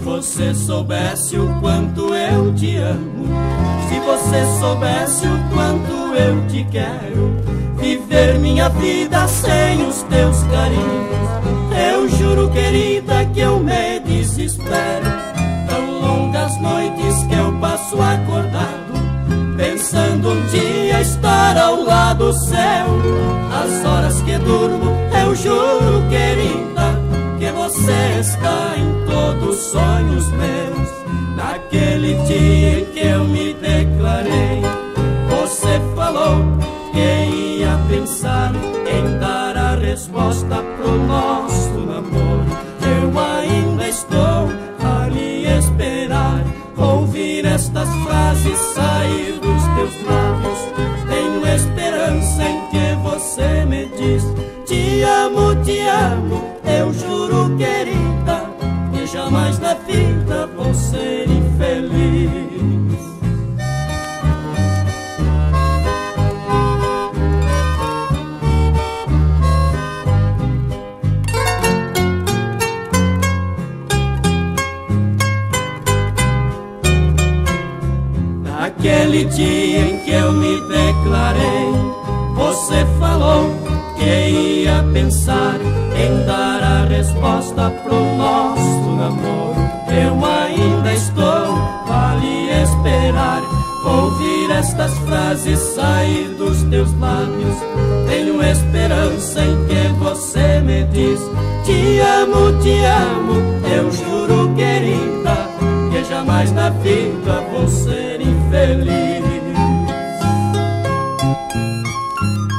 você soubesse o quanto eu te amo, se você soubesse o quanto eu te quero, viver minha vida sem os teus carinhos, eu juro, querida, que eu me desespero. Tão longas noites que eu passo acordado, pensando um dia estar ao lado seu. As horas que durmo, eu juro, querida, que você está em todos os sonhos meus. Naquele dia em que eu me declarei, você falou que ia pensar em dar a resposta pro nosso namoro. Eu ainda estou a lhe esperar, ouvir estas frases sair dos teus lábios. Tenho esperança em que você me diz: te amo, eu juro, querida, que jamais na vida vou ser infeliz. Naquele dia em que eu me declarei, você falou que ia pensar em dar a resposta pro nosso namoro. Eu ainda estou a lhe esperar, ouvir estas frases sair dos teus lábios. Tenho esperança em que você me diz: te amo, eu juro, querida, que jamais na vida vou ser infeliz.